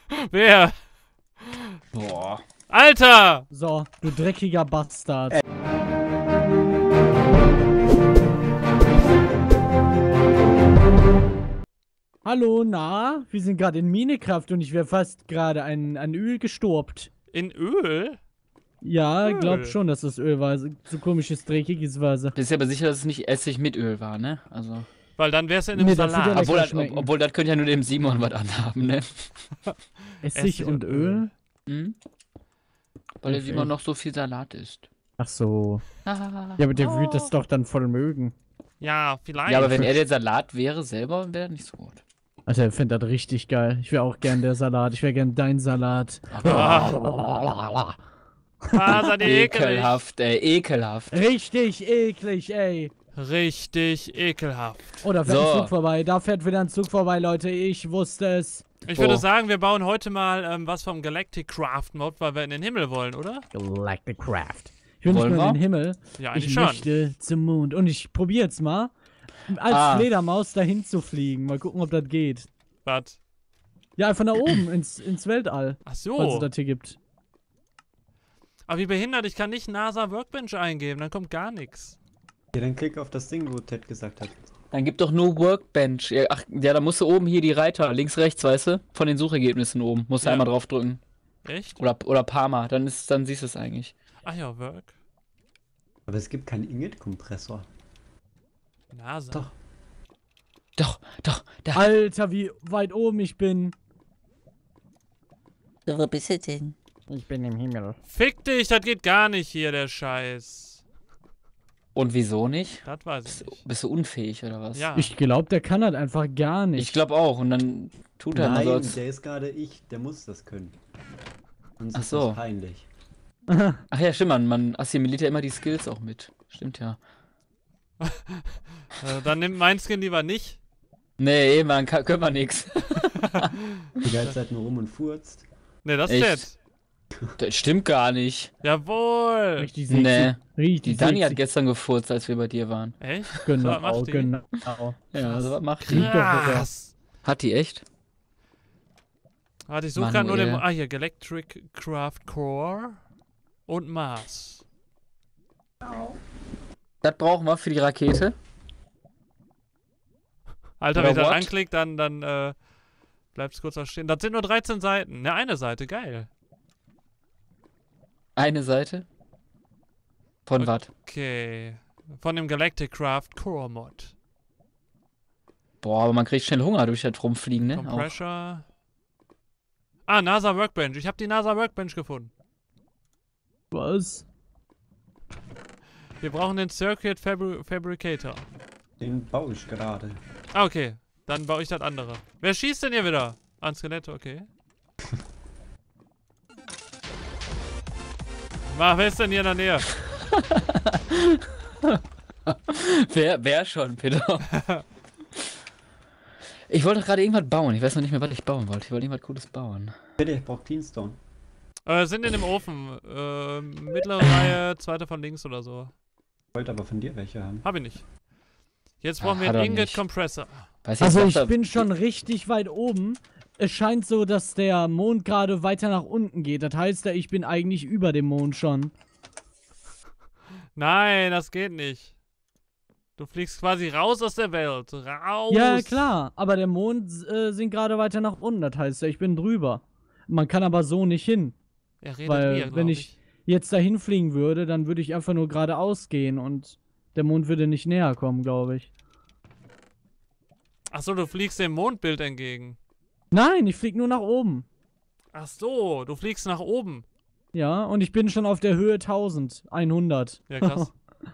Wer? Boah. Alter! So, du dreckiger Bastard. Hallo, na? Wir sind gerade in Minecraft und ich wäre fast gerade an Öl gestorbt. In Öl? Ja, Öl. glaub schon, dass das Öl war. So komisches, dreckiges Wasser. Bist ja aber sicher, dass es nicht Essig mit Öl war, ne? Also. Weil dann wär's ja in einem Nee, das wird ja Salat. lecker schmecken. Obwohl, das könnte ja nur dem Simon was anhaben, ne? Essig und Öl? Hm? Weil der Simon noch so viel Salat isst. Ach so. Ja, aber der würde das doch dann voll mögen. Ja, vielleicht. Ja, aber wenn er der Salat wäre selber, wäre er nicht so gut. Alter, ich finde das richtig geil. Ich wäre auch gern der Salat. Ich wäre gern dein Salat. Seid ihr ekelig. Ekelhaft, ey, ekelhaft. Richtig eklig, ey. Richtig ekelhaft. Oh, da fährt So. ein Zug vorbei. Da fährt wieder ein Zug vorbei, Leute. Ich wusste es. Ich würde sagen, wir bauen heute mal was vom Galactic Craft Mod, weil wir in den Himmel wollen, oder? Galactic Craft. Ich will nicht Wollen nur in wir? den Himmel. Ja, eigentlich Ich schon. möchte zum Mond. Und ich probiere jetzt mal, als Fledermaus dahin zu fliegen. Mal gucken, ob das geht. Was? Ja, einfach nach oben, ins Weltall. Ach Falls so. es das hier gibt. Aber wie behindert, ich kann nicht NASA Workbench eingeben, dann kommt gar nichts. Ja, dann klick auf das Ding, wo Ted gesagt hat. Dann gib doch nur Workbench. Ja, ach, ja, da musst du oben hier die Reiter, links, rechts, weißt du? Von den Suchergebnissen oben. Musst du Ja. einmal draufdrücken. Echt? Oder paar Mal. Dann siehst du es eigentlich. Ach ja, Work. Aber es gibt keinen Ingot-Kompressor. NASA. Doch. Doch, da. Alter, wie weit oben ich bin. Wo bist du denn? Ich bin im Himmel. Fick dich, das geht gar nicht hier, der Scheiß. Und wieso nicht? Das weiß ich nicht. Bist du unfähig oder was? Ja. Ich glaube, der kann das einfach gar Ich nicht. glaube auch. Und dann tut er mal so Nein, als... der ist gerade der muss das können. Uns Ach ist so. das peinlich. Ach ja, stimmt, man assimiliert ja immer die Skills auch mit. Stimmt ja. Dann nimmt mein Skin lieber nicht. Nee, man können wir nix. Die ganze Zeit nur rum und furzt. Ne, das Echt? ist Das stimmt gar nicht. Jawohl. Richtig sexy. Nee. Richtig Die Dani hat sexy. gestern gefurzt, als wir bei dir waren. Echt? Was Genau, macht die? genau. Ja, also was macht die? Krieg doch wieder. Krass. Hat die echt? Warte, ich suche gerade nur Manuel. den... Ah, hier, Galactic Craft Core und Mars. Das brauchen wir für die Rakete. Alter, Oder wenn ich das what? anklicke, dann bleibt's kurz da stehen. Das sind nur 13 Seiten. Ne, eine Seite, geil. Eine Seite. Von was? Okay. Von dem Galactic Craft Core Mod. Boah, aber man kriegt schnell Hunger durch das Rumfliegen, ne? Auch. Compressor. Ah, NASA Workbench. Ich habe die NASA Workbench gefunden. Was? Wir brauchen den Circuit Fabricator. Den baue ich gerade. Ah, okay. Dann baue ich das andere. Wer schießt denn hier wieder? An Skelette, okay. Wer ist denn hier in der Nähe? Wer schon, bitte? Ich wollte doch gerade irgendwas bauen. Ich weiß noch nicht mehr, was ich bauen wollte. Ich wollte irgendwas Cooles bauen. Bitte, ich brauche Cleanstone. Sind in dem Ofen. Mittlere Reihe, zweite von links oder so. Ich wollte aber von dir welche haben. Hab ich nicht. Jetzt brauchen wir hat einen er Ingot nicht. Compressor. Weiß Also was ich da- bin schon richtig weit oben. Es scheint so, dass der Mond gerade weiter nach unten geht. Das heißt ja, ich bin eigentlich über dem Mond schon. Nein, das geht nicht. Du fliegst quasi raus aus der Welt. Raus. Ja, klar. Aber der Mond sinkt gerade weiter nach unten. Das heißt ja, ich bin drüber. Man kann aber so nicht hin. Er redet Weil, mir, wenn glaub ich jetzt dahin fliegen würde, dann würde ich einfach nur geradeaus gehen und der Mond würde nicht näher kommen, glaube ich. Achso, du fliegst dem Mondbild entgegen. Nein, ich fliege nur nach oben. Ach so, du fliegst nach oben. Ja, und ich bin schon auf der Höhe 1100. Ja, krass.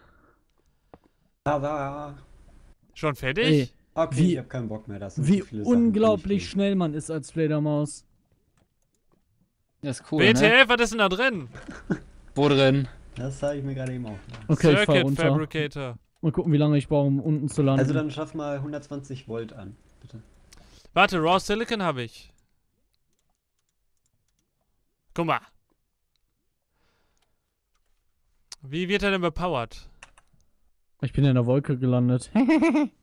Aber. Schon fertig? Ey, Okay, Wie- ich habe keinen Bock mehr. Das sind wie zu viele Sachen, die unglaublich nicht schnell man ist als Fledermaus. Das ist cool, ne? WTF, was ist denn da drin? Wo drin? gehen. Das habe ich mir gerade eben auch. Okay, ich fahr Circuit runter. Fabricator. Mal gucken, wie lange ich brauche, um unten zu landen. Also dann schaff mal 120 Volt an, bitte. Warte, Raw Silicon habe ich. Guck mal. Wie wird er denn bepowert? Ich bin in der Wolke gelandet.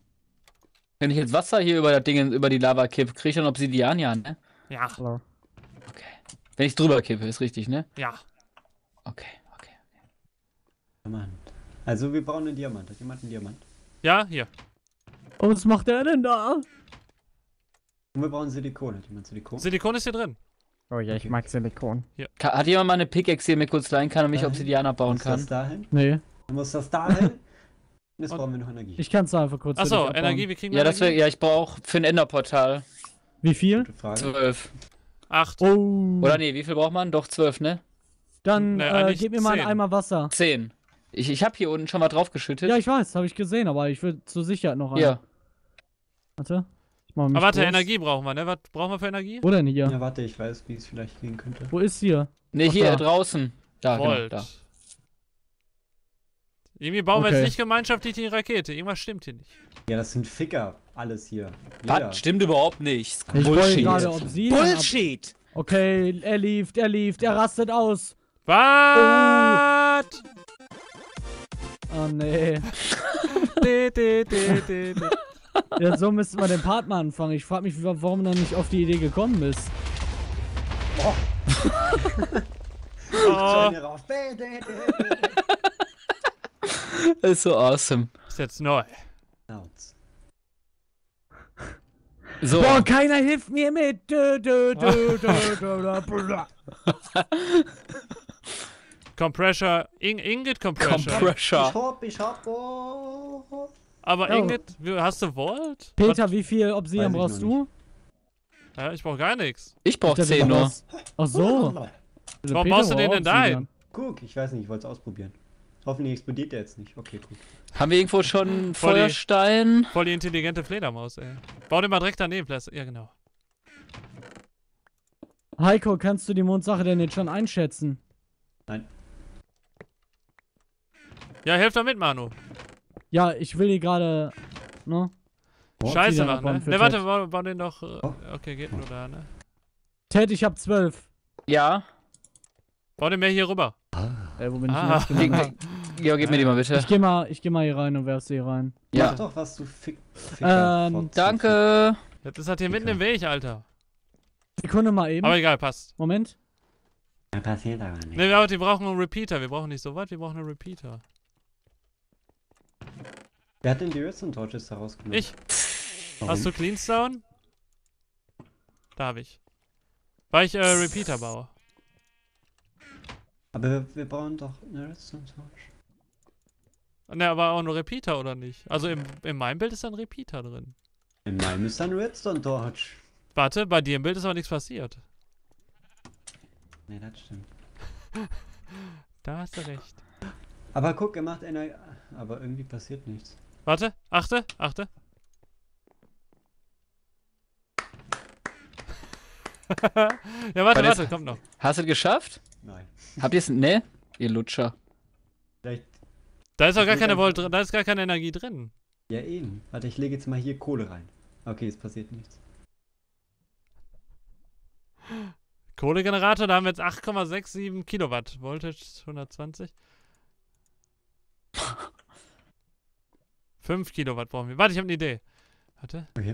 Wenn ich jetzt Wasser hier über das Ding, über die Lava kipp, krieg ich dann Obsidian, ja, ne? Ja. Okay. Wenn ich drüber kippe, ist richtig, ne? Ja. Okay. Diamant. Also wir brauchen einen Diamant. Hat jemand einen Diamant? Ja, hier. Oh, was macht der denn da? Und wir brauchen Silikon. Hat jemand Silikon? Silikon ist hier drin. Oh ja, ich mag Silikon. Hat jemand mal eine Pickaxe, die mir kurz leihen kann und mich Dahin? Obsidian abbauen Muss das kann? dahin? Nee. Dann muss das dahin. Jetzt Und- brauchen wir noch Energie. Ich kann es einfach kurz für dich Achso, abbauen. Energie, wie kriegen wir Ja, das wäre, Energie? ja, ich brauche für ein Enderportal Wie viel? Gute Frage. 12. 8. Oh. Oder nee, wie viel braucht man? Doch 12, ne? Dann Nee, eigentlich gib mir mal einen 10. Eimer Wasser. 10. Ich habe hier unten schon mal draufgeschüttet. Ja, ich weiß, habe ich gesehen, aber ich will zur Sicherheit noch einen. Hier. Warte. Ich mach mich Aber warte, groß. Energie brauchen wir, ne? Was brauchen wir für Energie? Wo denn hier? Ja, warte, ich weiß, wie es vielleicht gehen könnte. Wo ist hier? Ne, Ach, hier da. draußen. Da, Volt. genau, da. Irgendwie bauen wir Okay. jetzt nicht gemeinschaftlich die Rakete. Irgendwas stimmt hier nicht. Ja, das sind Ficker. Alles hier. Jeder. Was? Stimmt überhaupt nicht. Ich wollte Bullshit. gerade Obsidian ab- Bullshit! Okay, er lieft, er rastet aus. Was? Oh nee. De. Ja, so müsste man den Part mal anfangen. Ich frage mich, warum du nicht auf die Idee gekommen bist. Oh, Scheine raus. Das ist so awesome. ist jetzt neu. Nauts. So. Boah, keiner hilft mir mit. Dö. Compressor. Ingot Compressor. Compressor. Ich hab. Oh. Aber Oh. Ingot, hast du Volt? Peter, wie viel Obsidian Weiß ich brauchst noch du? Ja, ich brauch gar nichts. Ich brauch dachte, 10 du nur. brauchst- Ach so. Warum Peter baust du den braucht denn da Obsidian. hin? Guck, ich weiß nicht, ich wollte es ausprobieren. Hoffentlich explodiert der jetzt nicht. Okay, gut. Haben wir irgendwo schon Voll die- Feuerstein? Voll die intelligente Fledermaus, ey. Bau den mal direkt daneben, vielleicht. Ja, genau. Heiko, kannst du die Mondsache denn jetzt schon einschätzen? Nein. Ja, helft doch mit, Manu. Ja, ich will die gerade. Ne? Scheiße Obsidian machen, abbauen ne? für Ne, warte, Ted. bau den doch. Oh. Okay, geht nur da, ne? Ted, ich hab 12. Ja. Bau den mehr hier rüber. Wo bin ich Ah. denn jetzt genau? Ja, gib mir die mal bitte. Ich geh mal hier rein und werf sie hier rein. Mach Ja. doch was, du Ficker. Fotze. Danke. Jetzt ist das hier mitten im Weg, Alter. Sekunde mal eben. Aber egal, passt. Moment. Ja, passiert aber nicht. Ne, wir brauchen einen Repeater. Wir brauchen nicht so weit, wir brauchen einen Repeater. Wer hat denn die Redstone Torches da rausgenommen? Ich. Warum? Hast du Cleanstone? Da hab ich. Weil ich Repeater baue. Aber wir brauchen doch eine Redstone Torch. Ne, aber auch nur Repeater, oder nicht? Also in meinem Bild ist da ein Repeater drin. In meinem ist ein Redstone Torch. Warte, bei dir im Bild ist aber nichts passiert. Ne, das stimmt. Da hast du recht. Aber guck, er macht Energie. Aber irgendwie passiert nichts. Warte, achte. Ja, warte, kommt noch. Hast du es geschafft? Nein. Habt ihr es? Ne? Ihr Lutscher. Vielleicht. Da ist doch gar Ich will keine einfach- Volt drin, da ist gar keine Energie drin. Ja, eben. Warte, ich lege jetzt mal hier Kohle rein. Okay, es passiert nichts. Kohlegenerator, da haben wir jetzt 8,67 Kilowatt. Voltage 120. 5 Kilowatt brauchen wir. Warte, ich habe eine Idee. Warte. Okay.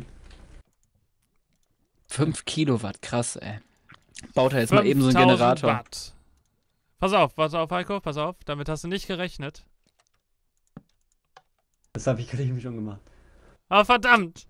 5 Kilowatt, krass, ey. Baut er jetzt mal eben so einen 5000 Generator. Watt. Pass auf, Heiko, pass auf. Damit hast du nicht gerechnet. Das habe ich gerade eben schon gemacht. Aber verdammt!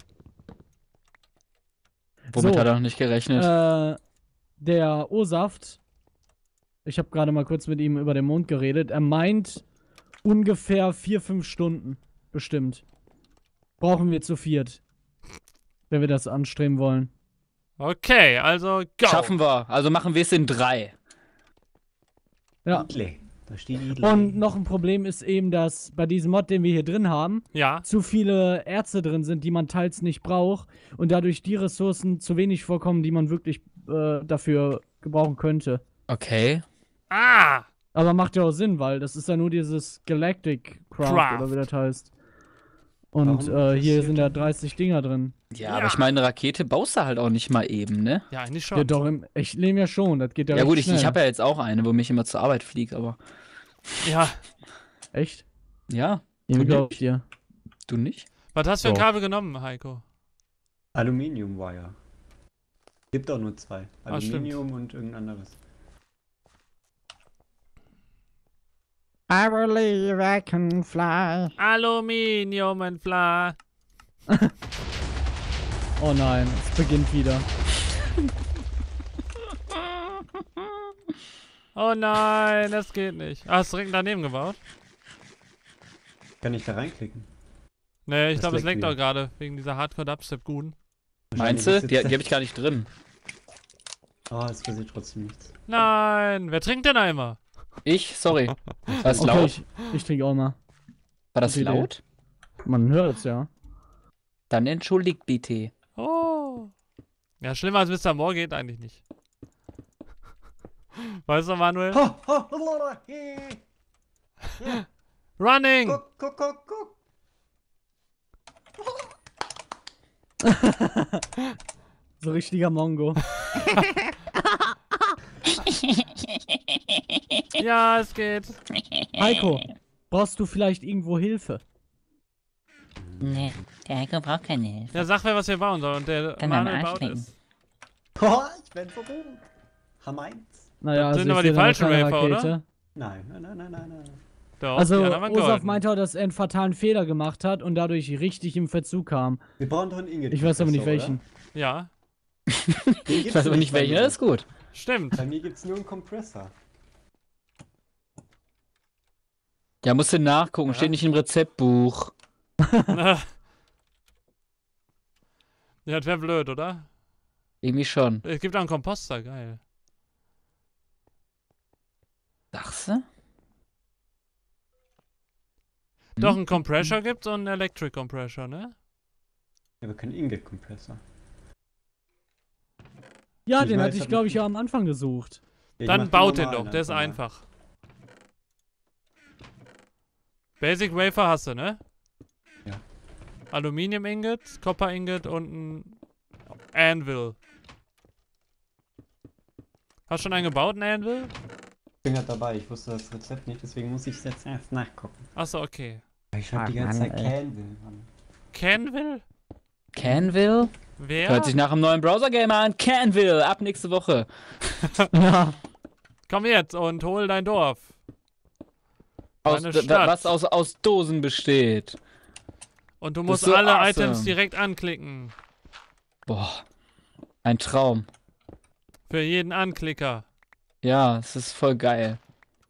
Womit So. hat er noch nicht gerechnet? Der O-Saft. Ich habe gerade mal kurz mit ihm über den Mond geredet. Er meint ungefähr 4-5 Stunden. Bestimmt. Brauchen wir zu viert. Wenn wir das anstreben wollen. Okay, also go! Schaffen wir. Also machen wir es in 3. Ja. Idle. Da steht Idle. Und noch ein Problem ist eben, dass bei diesem Mod, den wir hier drin haben, Ja, zu viele Erze drin sind, die man teils nicht braucht und dadurch die Ressourcen zu wenig vorkommen, die man wirklich dafür gebrauchen könnte. Okay. ah! Aber macht ja auch Sinn, weil das ist ja nur dieses Galactic Craft, Craft. oder wie das heißt. Und Warum hier interessiert sind ja denn- 30 Dinger drin. Ja, Ja. aber ich meine, eine Rakete baust du halt auch nicht mal eben, ne? Ja, eigentlich Ja, schon. doch, im echten Leben ja schon, das geht ja Ja recht gut, schnell. ich habe ja jetzt auch eine, wo mich immer zur Arbeit fliegt, aber Ja. Echt? ja, Irgendwie Du glaub ich dir. du nicht? Was hast du für ein So. Kabel genommen, Heiko? Aluminium Wire. Gibt auch nur 2. Ah, stimmt. Aluminium und irgendein anderes. I believe I can fly. Aluminium und Fla. Oh nein, es beginnt wieder. Oh nein, das geht nicht. Ah, hast du direkt daneben gebaut? Kann ich da reinklicken? Nee, ich Das glaube, es leckt leckt wieder. auch gerade wegen dieser Hardcore-Dubstep-Guden. Meinst du? Die hab ich gar nicht drin. Oh, es passiert trotzdem nichts. Nein, wer trinkt denn einmal? Ich? Sorry. War das Okay, laut? ich trinke auch mal. War das gute Idee. laut? Man hört es ja. Dann entschuldigt bitte. Oh. Ja, schlimmer als Mr. Moore geht eigentlich nicht. Weißt du, Manuel? Ho, ho, ho, hey. Running! Guck, guck, guck, guck. So richtiger Mongo. Ja, es geht. Heiko, brauchst du vielleicht irgendwo Hilfe? Nee, der Heiko braucht keine Hilfe. Ja, sag mir, was wir bauen sollen. Und der Kann er am Manuel Arsch baut lecken. es. Oh, ich bin so gut. H1? Naja, Das sind ich aber die sehe da noch falschen keine Wafer, oder? Rakete. Nein, nein, nein, nein, nein, nein. Doch, Also, die anderen waren Osaf golden. meinte auch, dass er einen fatalen Fehler gemacht hat und dadurch richtig im Verzug kam. Wir brauchen doch einen Ingot. Ich weiß aber nicht welchen. Ja, Ich weiß aber nicht welchen. Das ist gut. stimmt. Bei mir gibt's nur einen Kompressor. Ja, musst du nachgucken. Ja. Steht nicht im Rezeptbuch. Ja, das wäre blöd, oder? Irgendwie schon. Es gibt auch einen Komposter, geil. Sagst du? Doch, einen Compressor gibt's und einen Electric Compressor, ne? Ja, aber keinen Ingot-Kompressor. Ja, Ich den weiß, hatte ich, hab glaube ich- ich, ja am Anfang gesucht. Ja, ich Dann mach baut den normalen doch, der ist einfach einfach. Basic Wafer hast du, ne? Ja. Aluminium Ingot, Copper Ingot und ein Anvil. Hast du schon einen gebaut, einen Anvil? Ich bin gerade dabei, ich wusste das Rezept nicht, deswegen muss ich es jetzt erst nachgucken. Achso, okay. Ich schreibe die Ach, ganze Mann, Zeit ey. Canville, Mann. Canville? Canville? Wer? Hört sich nach einem neuen Browser-Game an. Canville, ab nächste Woche. Ja. Komm jetzt und hol dein Dorf. Aus, Eine Stadt. was aus Dosen besteht. Und du Das musst ist so alle awesome. Items direkt anklicken. Boah. Ein Traum. Für jeden Anklicker. Ja, es ist voll geil.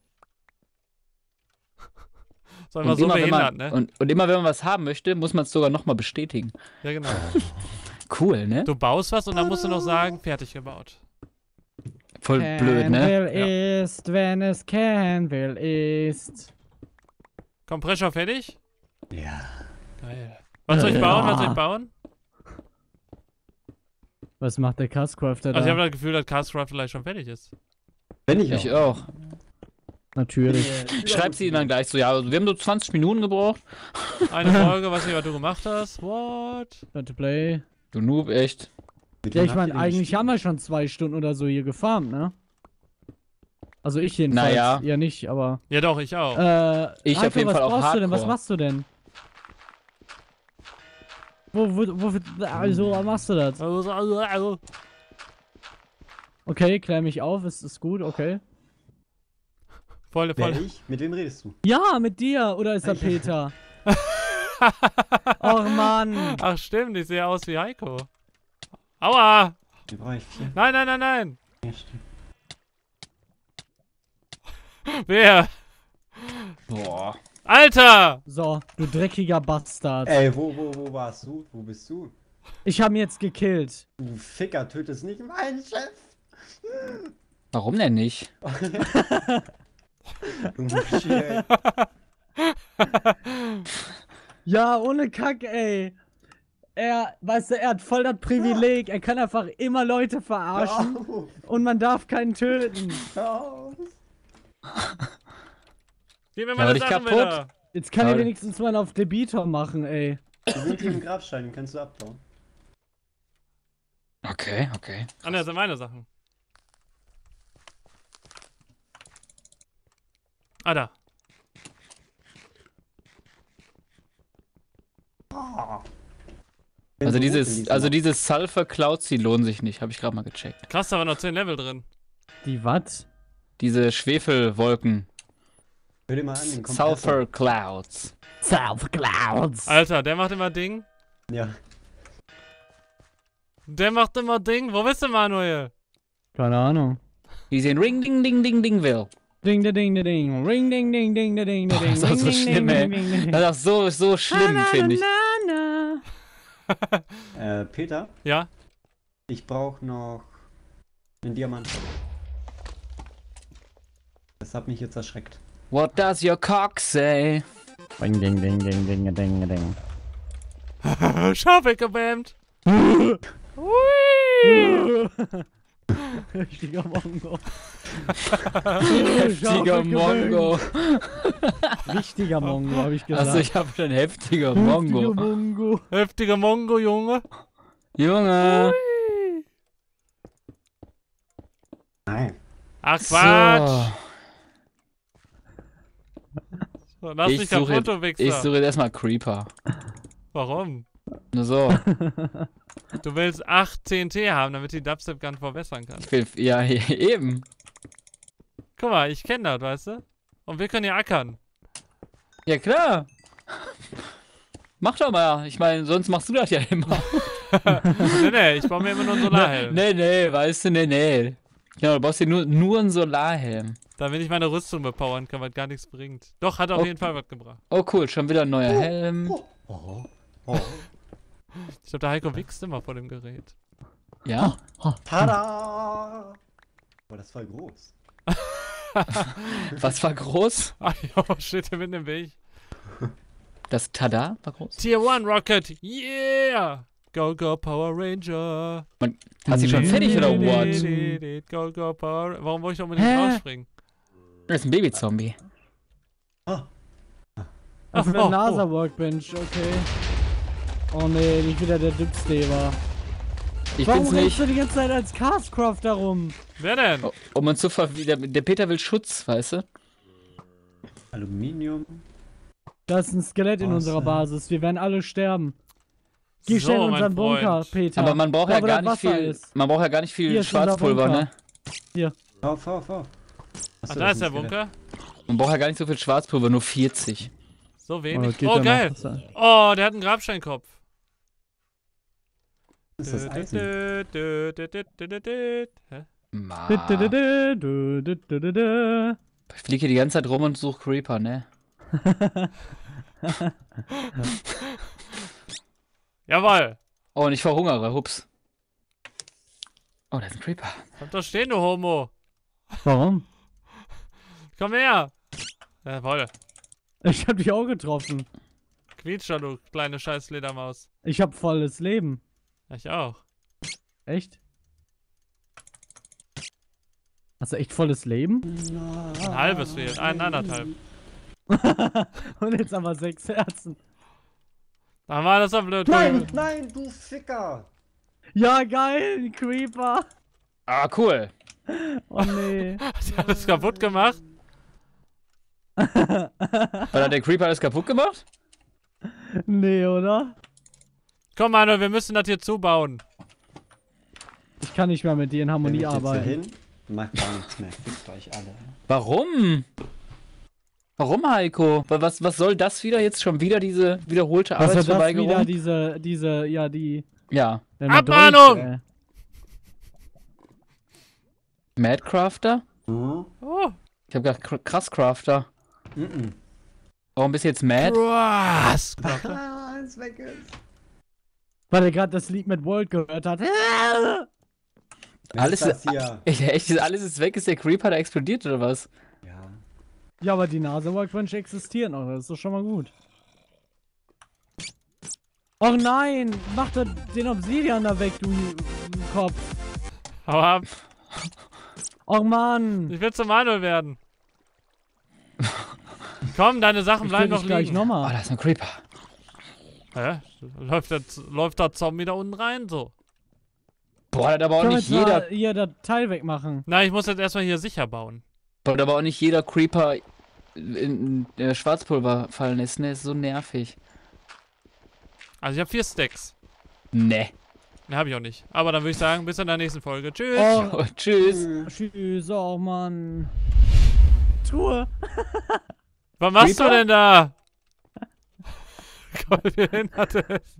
Sollen wir so immer, wenn behindert, man, ne? und immer wenn man was haben möchte, muss man es sogar nochmal bestätigen. Ja, genau. Cool, ne? Du baust was und dann musst du noch sagen, fertig gebaut. Voll blöd, ne? Canville ist, wenn es Canville ist. Kompressor fertig? Ja. Geil. Was soll ich bauen? Was soll ich bauen? Was macht der Castcrafter Also ich habe da? das Gefühl, dass Castcraft vielleicht schon fertig ist. Wenn ich, Ich auch. Natürlich. Schreib sie ihnen dann gleich so, ja, also wir haben so 20 Minuten gebraucht. Eine Folge, weiß nicht, was du gemacht hast. What? Time to play. Du Noob, echt. Ja, ich meine, eigentlich haben wir schon 2 Stunden oder so hier gefarmt, ne? Also ich jedenfalls. Naja. Ja nicht, aber. Ja doch, ich auch. Ich Heiko, auf jeden was Fall auch brauchst du denn? Was Hardcore. machst du denn? Also, was machst du das? Okay, klär mich auf, ist gut, okay. Voll. Wer ich? Mit wem redest du? Ja, mit dir, oder ist er Ich- Peter? Och Mann. Ach stimmt, ich sehe aus wie Heiko. Aua! Den brauche ich 4. Nein, nein, nein, nein! Ja, stimmt. Wer? Boah. Alter! So, du dreckiger Bastard. Ey, wo warst du? Wo bist du? Ich hab ihn jetzt gekillt. Du Ficker, tötest nicht meinen Chef! Warum denn nicht? Du Muschi, ey. Ja, ohne Kack, ey. Weißt du, er hat voll das Privileg. Er kann einfach immer Leute verarschen Hör auf, und man darf keinen töten. hör auf. Gib mir Ja, meine aber dich Sachen kaputt. wieder! Jetzt kann er Toll. wenigstens mal auf Debitor machen, ey. Wir sind hier im Grabstein, den kannst du abbauen. Okay, okay. Ah ne, das sind meine Sachen. Ah, da. Bin Also so gut in dieses, diesem also Mod. dieses Sulfur Clouds, die lohnen sich nicht, habe ich gerade mal gecheckt. Krass, da waren noch 10 Level drin. Die was? Diese Schwefelwolken. Hör dir mal an, den Kompressor. Sulfur Clouds. South Clouds. Alter, der macht immer Ding. Ja. Der macht immer Ding. Wo bist du, Manuel? Keine Ahnung. Die sehen Ring, Ding, Ding, Ding, Ding, will. Ding, ding, ding, ding. Ring, ding, ding, ding, ding, ding, Oh, ding. das ist auch so schlimm, ey. Das ist auch so schlimm, finde ich. Peter, Ja? ich brauche noch einen Diamant. Das hat mich jetzt erschreckt. What does your cock say? Ding, ding, ding, ding, ding, ding, ding. Schau weggebammt. Richtiger Mongo. Heftiger Mongo. Richtiger Mongo, habe ich gesagt. Also ich habe schon heftiger Mongo. Richtiger Mongo. Heftiger Mongo, Junge. Junge. Nein. Ach, Quatsch. So. Lass Ich dich kaputt, du Wichser. suche jetzt erstmal Creeper. Warum? Nur so. Du willst 8 TNT haben, damit die Dubstep Gun verbessern kann. Ja, eben. Guck mal, ich kenne das, weißt du? Und wir können hier ackern. Ja, klar. Mach doch mal. Ich meine, sonst machst du das ja immer. Nee, ich baue mir immer nur einen Solarhelm. Nee, weißt du, nee. Genau, du brauchst dir nur einen Solarhelm. Damit ich meine Rüstung bepowern kann, was gar nichts bringt. Doch, hat auf jeden Fall was gebracht. Oh, cool, schon wieder ein neuer Helm. Oh. Ich glaube, der Heiko wächst immer vor dem Gerät. Ja? Tada! Boah, das war groß. Was war groß? Ach jo, steht hier mitten im Weg. Das Tada war groß. Tier 1 Rocket, yeah! Go, go, Power Ranger. Hast du schon fertig oder what? Go, go, Power. Warum wollte ich unbedingt Hä? rausspringen? Das ist ein Babyzombie. Auf der NASA-Workbench, okay. Oh nee, nicht wieder der Dipsteber. Ich Warum bin's rennst nicht. du die ganze Zeit als Castcrafter rum? Wer denn? Um uns zu der Peter will Schutz, weißt du? Aluminium. Da ist ein Skelett in Was, unserer Basis. Wir werden alle sterben. Geh schnell in mein unseren Bunker, Freund. Peter. Aber man braucht Da, ja wo gar das nicht Wasser viel. ist. Man braucht ja gar nicht viel Hier ist unser Schwarzpulver, Bunker. ne? Auf. Ach, Achso, da ist der ein Skelett. Bunker. Man braucht ja gar nicht so viel Schwarzpulver, nur 40. So wenig. geht Oh, ja noch. geil. Oh, der hat einen Grabsteinkopf. Das ist das Eisen. Hä? Ma. Du. Ich fliege hier die ganze Zeit rum und suche Creeper, ne? Jawoll. Oh, und ich verhungere, hups. Oh, da ist ein Creeper. Bleib doch stehen, du Homo. Warum? Komm her. Jawoll. Ich hab dich auch getroffen. Quietsch doch, du kleine scheiß Ledermaus. Ich hab volles Leben. Ich auch. Echt? Hast du echt volles Leben? Ein halbes fehlt. Anderthalb. Und jetzt aber 6 Herzen. Dann war das doch blöd. Nein, du Ficker! Ja, geil, ein Creeper. Ah, cool. Oh nee. Hat der alles kaputt gemacht? Hat der Creeper alles kaputt gemacht? Nee, oder? Komm, Manuel, wir müssen das hier zubauen. Ich kann nicht mehr mit dir in Wenn Harmonie ich jetzt hier arbeiten. hin, macht gar nichts mehr. Fickt euch alle. Warum? Warum, Heiko? Was soll das wieder? Jetzt schon wieder diese wiederholte Was war das Arbeitsverweigerung? wieder, Ja. Abmahnung! Deutsch, Madcrafter? Mhm. Oh. Ich hab gedacht, krass Crafter. Mhm. Warum bist du jetzt mad? Krass. Es weg ist. weil er gerade das Lied mit World gehört hat. Alles ist das hier? Echt, alles ist weg, ist der Creeper da explodiert oder was? Ja. Ja, aber die NASA-Workbench existiert noch, das ist doch schon mal gut. Och nein, mach doch den Obsidian da weg, du Kopf. Hau ab. Och Mann. Ich will zum Manuel werden. Komm, deine Sachen Ich bleiben will noch dich gleich liegen. Oh, nochmal. da ist ein Creeper. Hä? Läuft der Zombie da unten rein so? Boah, da hat aber auch Können wir nicht jetzt jeder. mal hier das Teil wegmachen. Na, ich muss jetzt erstmal hier sicher bauen. Boah, da aber auch nicht jeder Creeper in Schwarzpulver fallen ist, ne? Ist so nervig. Also ich habe 4 Stacks. Ne. Ne, hab ich auch nicht. Aber dann würde ich sagen, bis in der nächsten Folge. Tschüss. Oh, Tschüss. tschüss, oh Mann. Truhe. Was machst du Creeper? denn da? Gott, wie behindert ist.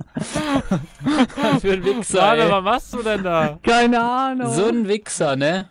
Für ein Wichser, Warte, ey. was machst du denn da? Keine Ahnung. So ein Wichser, ne?